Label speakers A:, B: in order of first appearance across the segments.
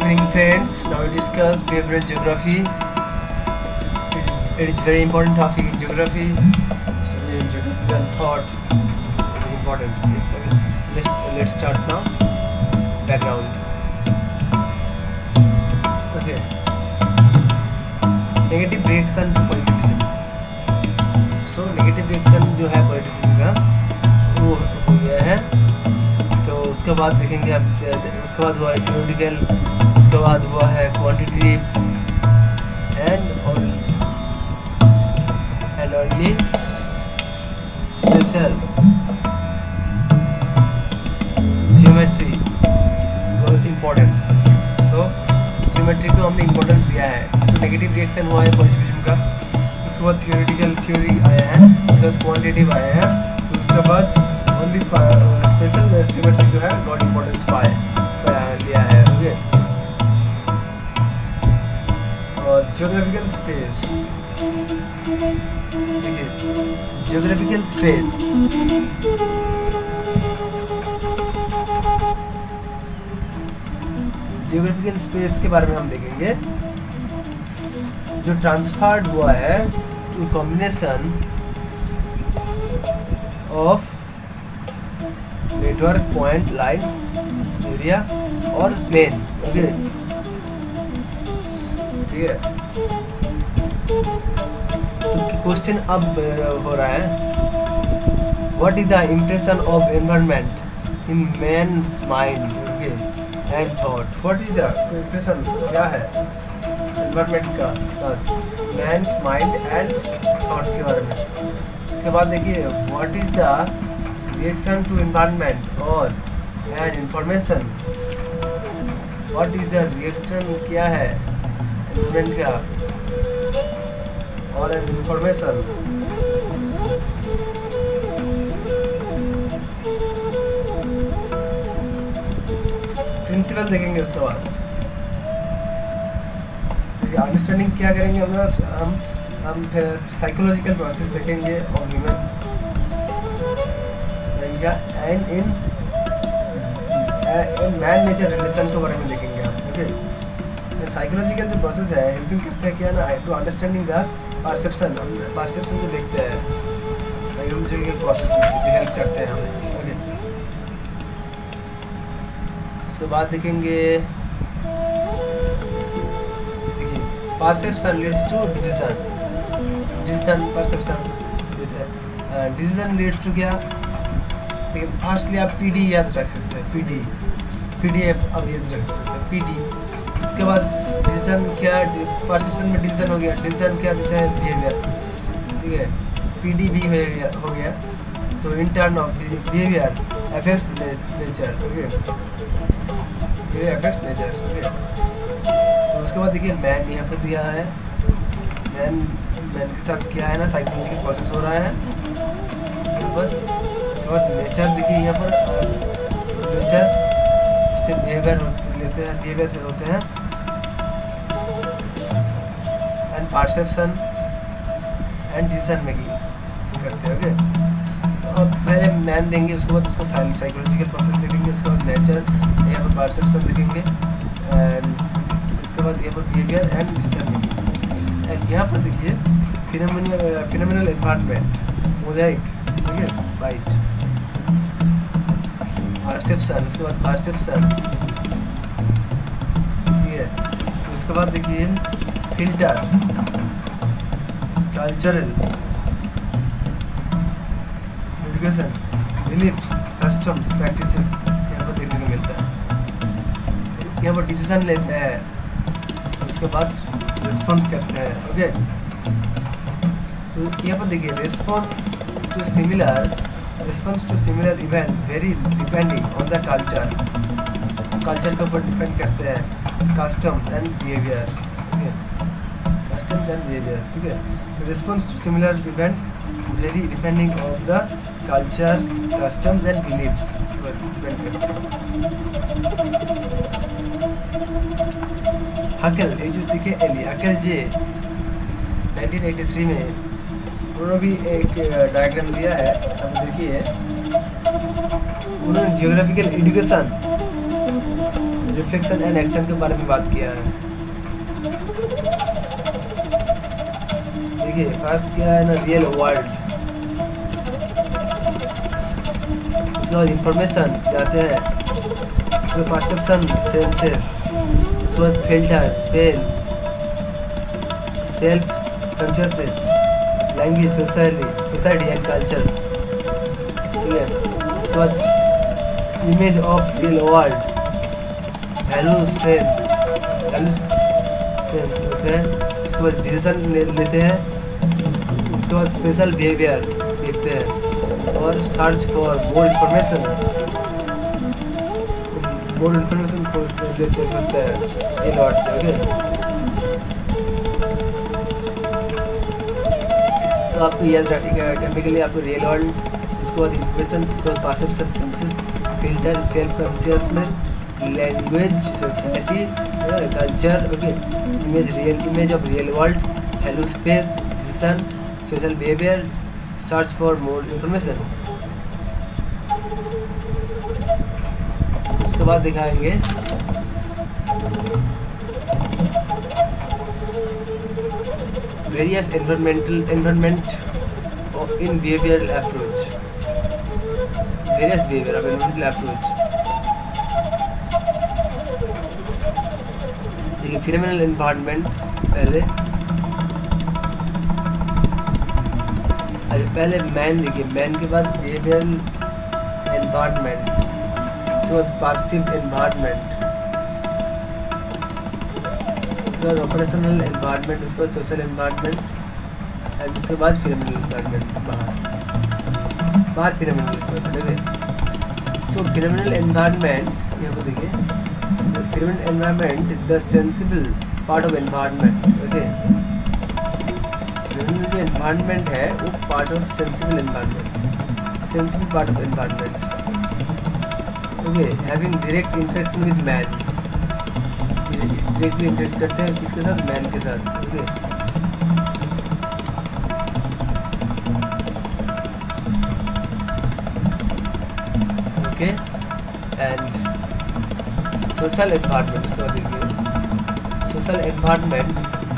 A: evening friends. Now we discuss behavioral geography. It is very important topic in geography. So in geographical thought is important. Let's start now. Background. Okay. Negative reaction to positivism. So negative reaction जो है positivism का वो हो गया है. तो उसके बाद देखेंगे हम. उसके बाद हुआ है थ्योरेटिकल. उसके बाद हुआ है quantitative and only special geometry importance. So geometry को हमने importance दिया है. तो नेगेटिव रिएक्शन हुआ है पॉजिटिविज्म का. उसके बाद थ्योरेटिकल थ्योरी आया है. उसके बाद क्वांटिटेटिव आया है. तो उसके बाद ओनली स्पेशल जियोमेट्री जो है गॉट इम्पोर्टेंस लिया है. ओके. और जियोग्राफिकल स्पेस देखिए. जियोग्राफिकल स्पेस जियोग्राफिकल स्पेस के बारे में हम देखेंगे. जो ट्रांसफर्ड हुआ है to combination of network point line area और प्लेन. ओके. ठीक है. तो क्वेश्चन अब हो रहा है what is the impression of environment in man's mind and thought. What is the impression क्या है एनवायरनमेंट का मैन्स माइंड एंड थॉट के बारे में. इसके बाद देखिए what is the reaction to environment और and information. What is the reaction क्या है एनवायरनमेंट का और एंड इंफॉर्मेशन. प्रिंसिपल देखेंगे. उसके बाद अंडरस्टैंडिंग क्या करेंगे हम फिर साइकोलॉजिकल प्रोसेस देखेंगे और human and in man nature relation के बारे में देखेंगे हम. ओके. साइकोलॉजिकल जो प्रोसेस है हेल्पिंग करते हैं क्या ना to understanding the perception. Perception को देखते हैं साइकोलॉजिकल प्रोसेस में हेल्प करते हैं हमें. ओके. उसके बाद देखेंगे perception leads to decision. Decision perception decision leads to क्या. ठीक है. फास्टली आप पीडी याद रख सकते हैं. पीडी अब याद रख सकते हैं पीडी. उसके बाद डिसीजन क्या परसेप्शन में डिसीजन हो गया. डिसीजन क्या देता है बिहेवियर. ठीक है. पीडी भी हो गया. तो in turn of behaviour affects nature. Okay. Affects nature. Okay. तो उसके बाद देखिए मैन यहाँ पर दिया है. मैन के साथ क्या है ना साइकोलॉजिकल प्रोसेस हो रहा है यहाँ पर. उसके बाद नेचर देखिए यहाँ पर नेचर से बिहेवियर होते हैं and perception and decision making करते हैं. ओके. और पहले मैन देंगे. उसके बाद उसका साइकोलॉजिकल प्रोसेस देखेंगे. उसके बाद नेचर यहाँ पर परसेप्शन देखेंगे एंड उसके बाद यहाँ पर behaviour and decision making. And यहाँ पर देखिए फिनोमिनल एनवायरनमेंट मोजाइक. ठीक है. White perception. उसके बाद परसेप्शन. ठीक है. उसके बाद देखिए filter cultural education beliefs customs practices यहाँ पर देखने को मिलता है. यहाँ पर डिसीजन लेते हैं. उसके बाद रिस्पॉन्स करते हैं. ओके. तो यहाँ पर देखिए response to similar events very depending on the culture के ऊपर डिपेंड करते हैं. Customs and behaviour. Okay. Customs and behaviour. ठीक है. Response to similar events very depending on the culture customs and believes depend करते हैं. हकेल ये जो सीखे एली हकेल जे 1983 में उन्होंने भी एक डायग्राम दिया है. अब देखिए उन्होंने geographical education reflection and action के बारे में बात किया है। देखिए फर्स्ट क्या है ना, रियल वर्ल्ड, उसके बाद इंफॉर्मेशन जाते हैं, उसके बाद परसेप्शन सेंसेस, उसके बाद filter cells, self consciousness, language, society and culture, ठीक है। उसके बाद इमेज ऑफ रियल वर्ल्ड, हेलुसेंस होते हैं। उसके बाद डिसीजन लेते हैं, उसके बाद स्पेशल बिहेवियर देखते हैं और सर्च फॉर मोर इन्फॉर्मेशन खोजते हैं रियल वर्ल्ड से, ओके। तो आपको याद रखने के लिए आपको रियल वर्ल्ड, उसके बाद इन्फॉर्मेशन, उसके बाद perception senses, filter, self consciousness, language, society, culture, okay. Image of real world, hello space, decision, special behaviour, search for more information. उसके बाद दिखाएंगे various environment in behavioural approach, various behaviour of environmental approach. देखिए phenomenal environment, पहले man, देखिए man के बाद behavioural environment, उसके बाद परसीव्ड एनवायरनमेंट, उसके बाद ऑपरेशनल एनवायरनमेंट, उसके बाद सोशल एनवायरनमेंट एंड उसके बाद फिनोमिनल एनवायरनमेंट, बाहर phenomenal environment. So phenomenal environment यहाँ पर देखिए, phenomenal environment the sensible part of environment, okay. जो एनवायरनमेंट है वो part of sensible environment, sensible part of environment, okay. Having direct interaction with man, directly interact करते हैं किसके साथ, मैन के साथ, okay. Okay and social environment, इसको देखिए social environment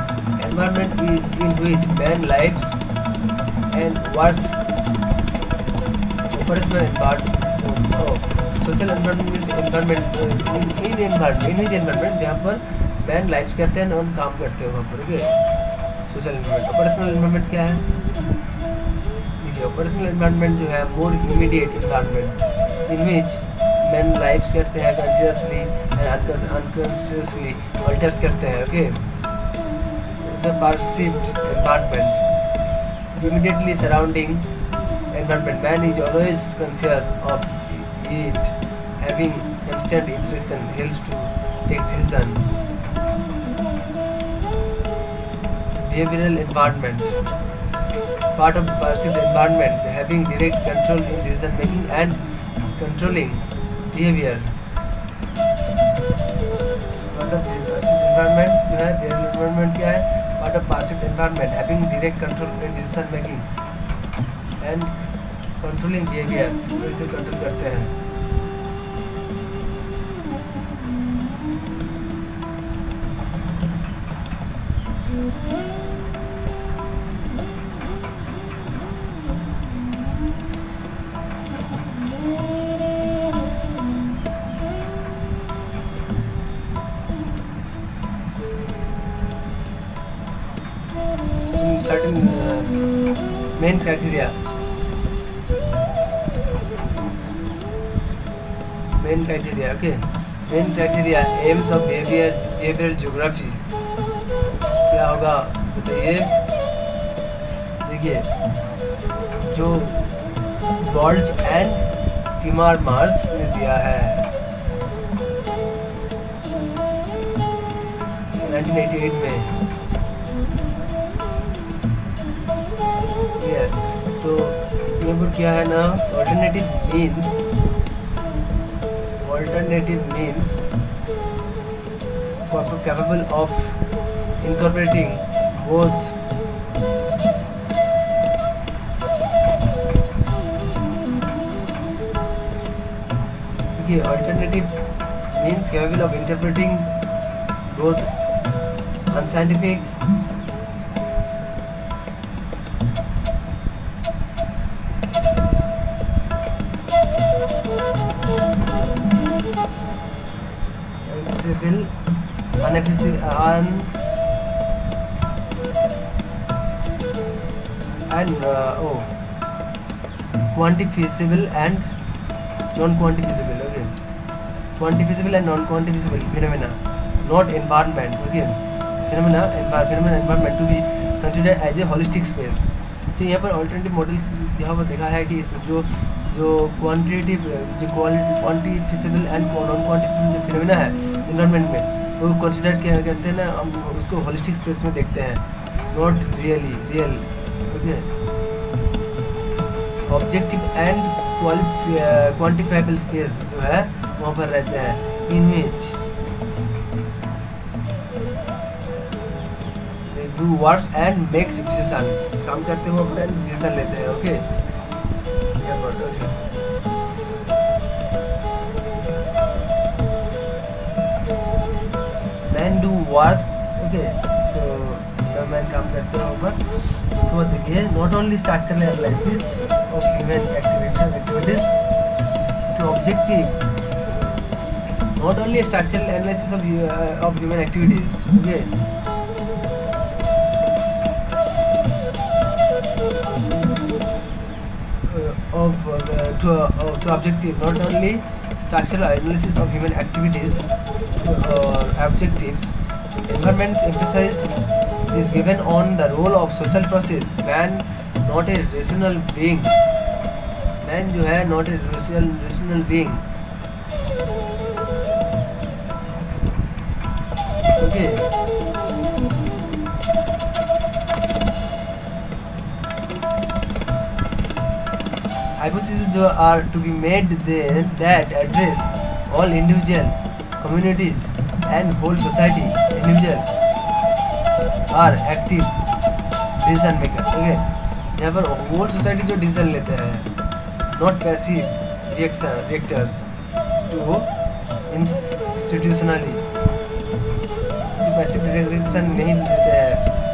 A: in which man lives and works, operational environment, social environment means environment, in which environment जहाँ पर man lives करते हैं और काम करते हैं वहाँ पर, okay. Social environment, operational environment क्या है, देखिए ऑपरेशनल एनवायरनमेंट जो है more immediate environment in which man lives करते हैं कॉन्शियसली एंड अनकॉन्शियसली अल्टर्स करते हैं, okay. The perceived environment, immediately surrounding environment, man is always conscious of it, having constant interaction helps to take decision. Behavioral environment, part of perceived environment, having direct control in decision making and controlling behavior. Part of perceived environment जो है, behavioral environment क्या है, part of passive environment, having direct control in decision making and controlling behavior, बिल्कुल control करते हैं। Certain main criteria, okay. Main criteria, aims of behavioral geography क्या होगा बताइए। देखिए जो बॉल्ज एंड टिमरमांस ने दिया है 1988 में, तो यहाँ पर क्या है ना, alternative means capable of incorporating both alternative means capable of interpreting both unscientific quantifiable and non-quantifiable. Okay, quantifiable and non-quantifiable phenomena, not environment. Okay, phenomena environment to be considered as a holistic space. तो यहाँ पर alternative models यहाँ पर देखा है कि जो quantitative जो क्वांटिफिकेबल एंड नॉन क्वांटिफिकेबल जो फिनोमेना है एनवायरनमेंट में वो कंसिडर क्या करते हैं ना, हम उसको होलिस्टिक स्पेस में देखते हैं, not real. Okay, objective and quantifiable space जो है वहाँ पर रहते हैं, in which do works and make decision, काम करते हुए अपने डिसीजन लेते हैं. Okay, man do works. Okay, तो मैन काम करते हैं ऊपर. सो देखिए, not only structural analysis of human activities to objective, not only a structural analysis of human activities. Okay, to objective, not only structural analysis of human activities or objectives. Environment emphasis is given on the role of social process. Man not a rational being. Man जो है not a rational being. Okay. Hypotheses are to be made then that address all individual communities and whole society. Individual are active decision maker. Okay. यहाँ पर whole society जो decision लेते हैं, not passive reactors to institutionally, जो passive reaction नहीं लेते हैं.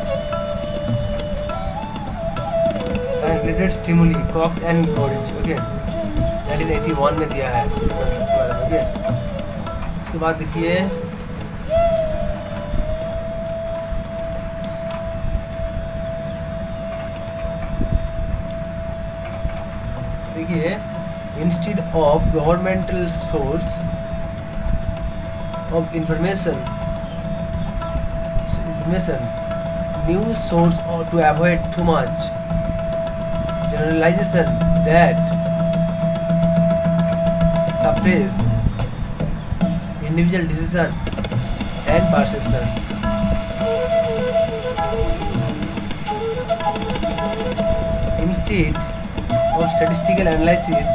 A: Related stimuli Cox and ब्रोडिच. ओके, 1981 में दिया है इस कंसेप्ट के बारे में. ओके, उसके बाद देखिए instead of governmental source of information, news source or to avoid too much generalization that suppress individual decision and perception. Instead of statistical analysis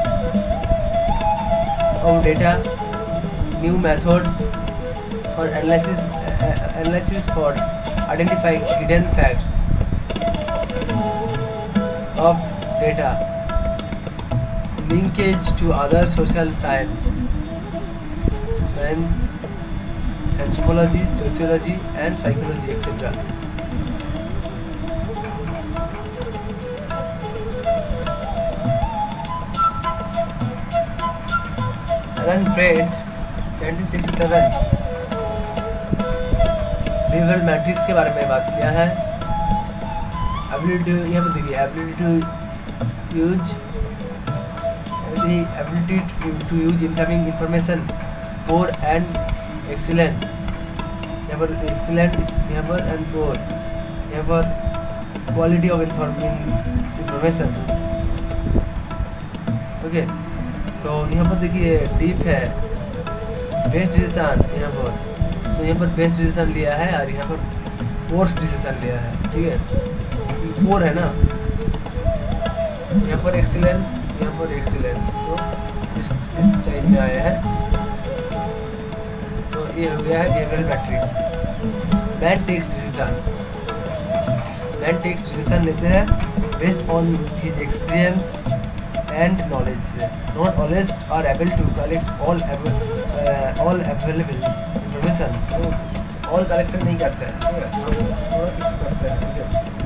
A: of data, new methods for analysis for identifying hidden facts of data, linkage to other social science, anthropology, sociology and psychology, etc. Alan Fred 1967 behavioural matrix के बारे में बात किया है. Ability, यहाँ पर देखिए, ability to use incoming information poor and excellent. यहाँ पर एक्सीलेंट, यहाँ पर एंड पोर, यहाँ पर क्वालिटी ऑफ इंफॉर्मेशन. ओके, तो यहाँ पर देखिए डीप है बेस्ट डिसीजन. यहाँ पर तो यहाँ पर बेस्ट डिसीजन लिया है और यहाँ पर वर्स्ट डिसीजन लिया है. ठीक है, फोर है ना, यहाँ पर एक्सीलेंस, यहाँ पर एक्सीलेंस, तो इस टाइप में आया है. तो ये हो गया है behavioural matrix. Man takes decision लेते हैं based on his experience and knowledge. Not always are able to collect all available information. तो all collection नहीं करते हैं, ठीक है, थोड़ा कुछ करते हैं, ठीक है.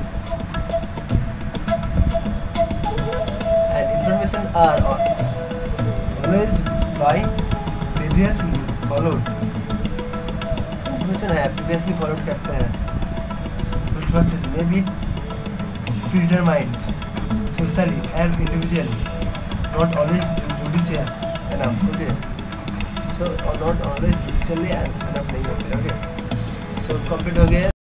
A: And information are always by previously followed. Information है previously followed करते हैं. Process may be predetermined socially and individually, not always judicious enough. Okay, so not always judicially enough नहीं होते. Okay, so complete हो गया.